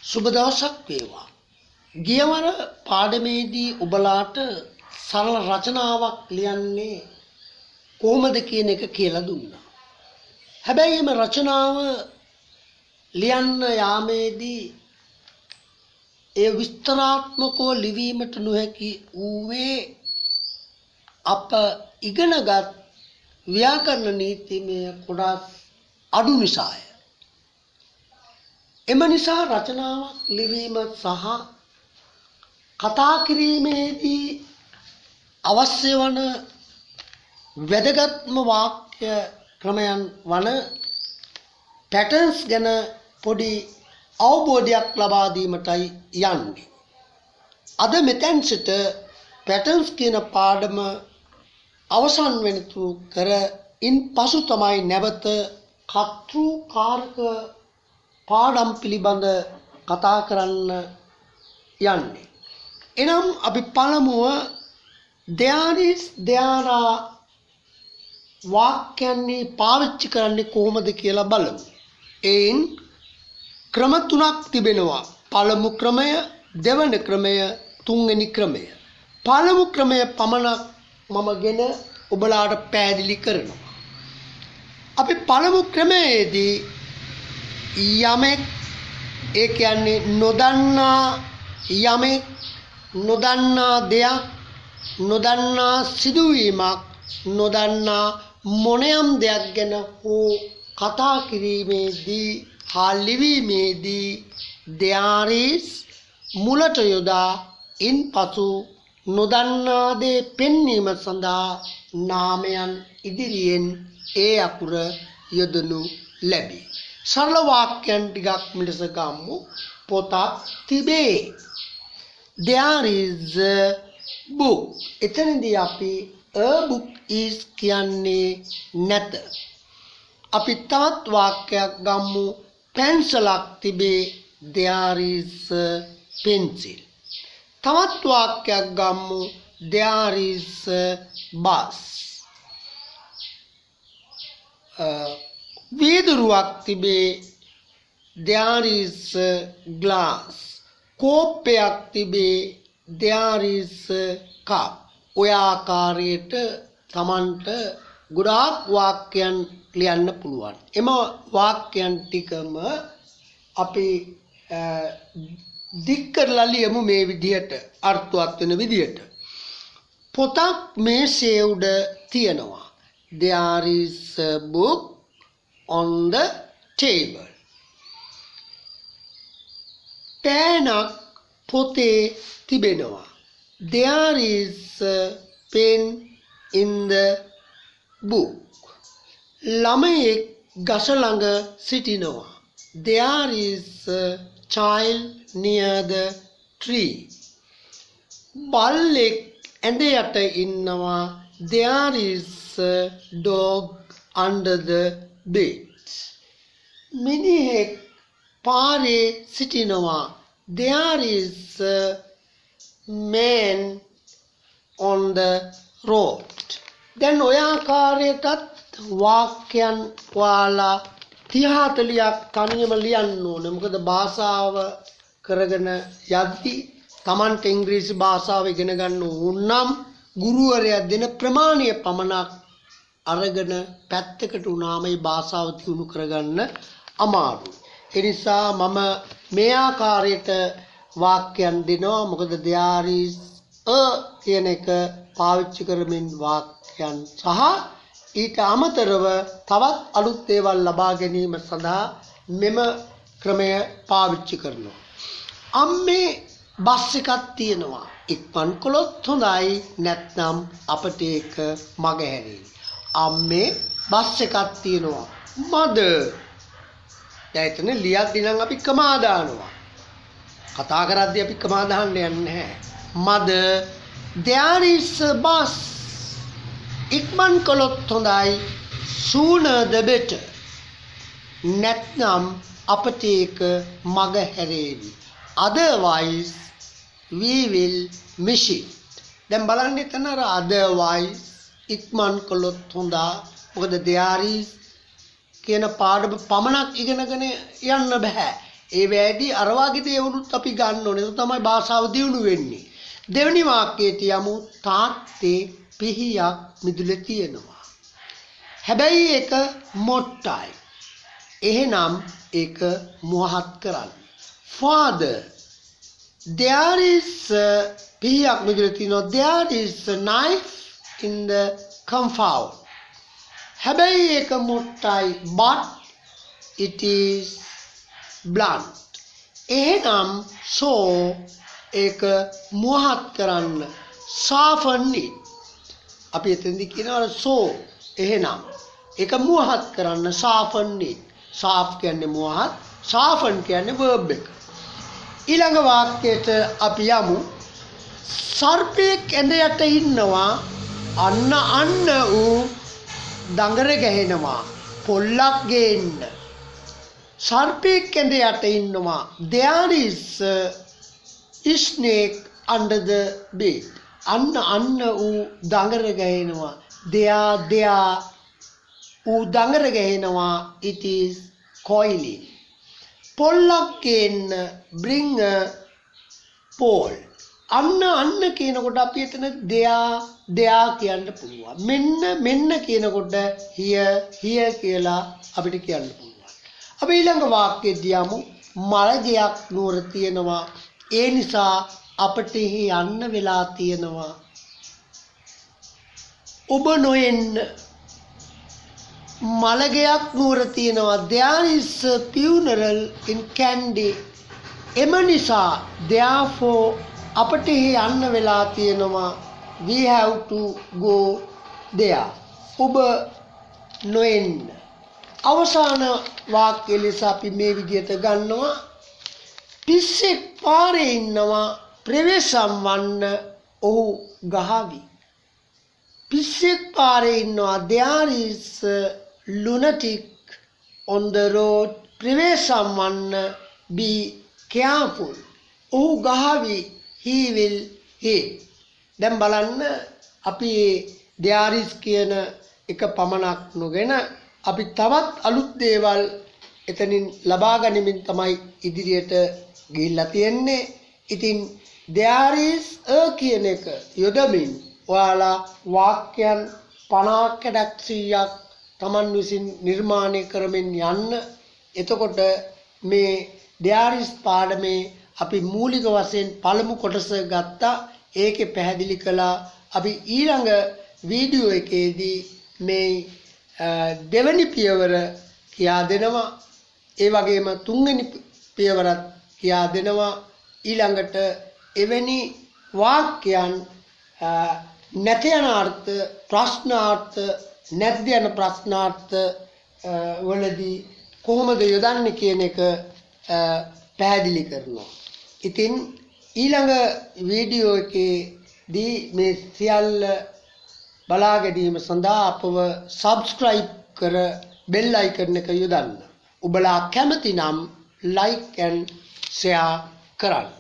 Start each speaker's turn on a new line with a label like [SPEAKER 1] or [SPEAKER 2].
[SPEAKER 1] සුබ දවසක් වේවා. ගියවර පාඩමේදී ඔබලාට සරල රචනාවක් ලියන්නේ කොහොමද කියන එක කියලා දුන්නා. හැබැයි මේ රචනාව ලියන්න යාමේදී ඒ විස්තරාත්මකව ලිවීමට නොහැකි ඌවේ අප ඉගෙනගත් ව්‍යාකරණ නීතිමය කොටස් අඩු නිසාය. එම නිසා රචනාවක් ලිවීම සහ කතා කිරීමේදී අවශ්‍ය වන වැදගත්ම වාක්‍ය ක්‍රමයන් වන පැටර්න්ස් ගැන පොඩි අවබෝධයක් ලබා දීමටයි යන්නේ. අද මෙතෙන් සිට පැටර්න්ස් කියන පාඩම අවසන් වෙනතු කර ඉන් පසු තමයි නැවත කර්තෘකාරක පාඩම් පිළිබඳ කතා කරන්න යන්නේ. එනම් අපි පළමුව there වාක්‍යයන්හි පාවිච්චි කරන්නේ කොහොමද කියලා බලමු. එයින් ක්‍රම තුනක් තිබෙනවා. පළමු ක්‍රමය, දෙවන ක්‍රමය, තුන්වෙනි ක්‍රමය. පළමු ක්‍රමය පමණක් මමගෙන ඔබලාට පැහැදිලි කරනවා. අපි පළමු ක්‍රමයේදී යමෙක්, ඒ කියන්නේ නොදන්නා යමෙක්, නොදන්නා දෙයක්, නොදන්නා සිදුවීමක්, නොදන්නා මොනෑම් දෙයක් ගැන හෝ කතා කිරීමේදී හා ලිවීමේදී there is මුලට යොදා ඉන්පසු නොදන්නා දේ පෙන්වීම සඳහා නාමයන් ඉදිරියෙන් ඒ අකුර යොදනු ලැබේ. සරල වාක්‍යයන් ටිකක් මිලස ගමු. පොතක් තිබේ. There is a book. එතනදී අපි a book is කියන්නේ නැත. අපි තවත් වාක්‍යයක් ගමු. පැන්සලක් තිබේ. There is a pencil. තවත් වාක්‍යයක් ගමු. There is a bus. වීදුරුවක් තිබේ. There is a glass. කෝප්පයක් තිබේ. There is a cup. ඔය ආකාරයට Tamanට ගොඩාක් වාක්‍යයන් ලියන්න පුළුවන්. එම වාක්‍යයන් ටිකම අපි දික් කරලා ලියමු මේ විදිහට, අර්ථවත් වෙන විදිහට. පොතක් මේසේ උඩ තියෙනවා. There is a book on the table. පෑනක් පොතේ තිබෙනවා. There is a pen in the book. ළමයෙක් ගස ළඟ සිටිනවා. There is a child near the tree. බල්ලෙක් ඇඳ යට ඉන්නවා. There is a dog under the bed. මිනිහෙක් පාරේ සිටිනවා. There is a man on the road. දැන් ඔය ආකාරයටත් වාක්‍යයන් ඔයාලා 30-40ක් තනියම ලියන්න ඕනේ. මොකද භාෂාව කරගෙන යද්දී Tamanට ඉංග්‍රීසි භාෂාව ඉගෙන ගන්න ඕන නම් ගුරුවරයා දෙන ප්‍රමාණය පමණක් අරගෙන පැත්තකට උනාම මේ භාෂාව දියුණු කරගන්න අමාරුයි. ඒ නිසා මම මේ ආකාරයට වාක්‍යයන් දෙනවා. මොකද there is a කියන එක පාවිච්චි කරමින් වාක්‍යයන් සහ ඊට අමතරව තවත් අලුත් දේවල් ලබා ගැනීම සඳහා මෙම ක්‍රමය පාවිච්චි කරනවා. අම්මේ බස් එකක් තියෙනවා. ඉක්මන් කළොත් හොඳයි, නැත්නම් අපට ඒක මගහැරෙයි. අම්මේ බස් එකක් තියෙනවා. mother. දැන් එතන ලියද්දී නම් අපි කමා දානවා. කතා කරද්දී අපි කමා දාන්න යන්නේ නැහැ. mother, there is a bus. ඉක්මන් කළොත් හොඳයි, sooner the better. නැත්නම් අපට ඒක මග හැරේවි. Otherwise we will miss it. දැන් බලන්න එතන අර otherwise ඉක්මන් කළොත් හොඳා. මොකද there is කියන පාඩම පමණක් ඉගෙනගෙන යන්න බෑ. ඒ වැඩි අර වගේ දේවලුත් අපි ගන්න ඕනේ. ඒක තමයි භාෂාව දියුණු වෙන්නේ. දෙවෙනි වාක්‍යයට යමු. තාත්තේ පිහියක් මිදුලේ තියෙනවා. හැබැයි ඒක මොට්ටයි. එහෙනම් ඒක මුවහත් කරන්න. Father, there is පිහියක් මිදුලේ තියෙනවා. There is a knife in the compound. හැබැයි ඒක මොට්ටයි. But it is blunt. එහෙනම් so ඒක මුවහත් කරන්න. soften it. අපි එතෙන්දි කියනවා so එහෙනම් ඒක මුවහත් කරන්න soften it. soft කියන්නේ මුවහත්, soften කියන්නේ verb එක. ඊළඟ වාක්‍යයට අපි යමු. සර්පෙක් ඇඳ යට ඉන්නවා. අන්න ඌ දඟර ගැහෙනවා. පොල්ලක් ගේන්න. සර්පෙක් ඇඳ යට ඉන්නවා. There is a snake under the bed. අන්න ඌ දඟර ගැහෙනවා. there ඌ දඟර ගැහෙනවා. it is coiling. පොල්ලක් ගේන්න. bring a pole. අන්න කියනකොට අපි එතන there කියන්න පුළුවන්. මෙන්න කියනකොට here කියලා අපිට කියන්න පුළුවන්. අපි ඊළඟ වාක්‍යෙදී යමු. මලගයක් නුවර තියෙනවා. ඒ නිසා අපට යන්න වෙලා තියෙනවා. ඔබ නොඑන්න. මලගයක් නුවර තියෙනවා. There is a funeral in Kandy. එම නිසා therefore අපට යන්න වෙලා තියෙනවා. We have to go there. ඔබ නොඑන්න. අවසාන වාක්‍ය ලෙස අපි මේ විදිහට ගන්නවා. පිස්සෙක් පාරේ ඉන්නවා. ප්‍රවේශම් වන්න ඔහු ගහවි. පිස්සෙක් පාරේ ඉන්නවා. There is a lunatic on the road. ප්‍රවේශම් වන්න be careful. ඔහු ගහවි. He will hit. දැන් බලන්න අපි there is කියන එක පමණක් නොගෙන අපි තවත් අලුත් දේවල් එතනින් ලබා ගනිමින් තමයි ඉදිරියට ගිහිල්ලා තියෙන්නේ. ඉතින් there is a කියන එක යොදමින් ඔයාලා වාක්‍යයන් 50ක් 100ක් Taman විසින් නිර්මාණය කරමින් යන්න. එතකොට මේ there is පාඩමේ අපි මූලික වශයෙන් පළමු කොටස ගත්තා. ඒකේ පැහැදිලි කළා. අපි ඊළඟ වීඩියෝ එකේදී මේ දෙවෙනි පියවර කියා දෙනවා. ඒ වගේම තුන්වෙනි පියවරත් කියා දෙනවා. ඊළඟට එවැනි වාක්‍යයන් නැත යන අර්ථ, ප්‍රශ්නාර්ථ, නැද්ද යන ප්‍රශ්නාර්ථ වලදී කොහොමද යොදන්නේ කියන එක පැහැදිලි කරනවා. ඉතින් ඊළඟ වීඩියෝ එකේදී මේ සියල්ල බලා ගැනීම සඳහා අපව subscribe කර bell icon එක යොදන්න. ඔබලා කැමති නම් like and share කරන්න.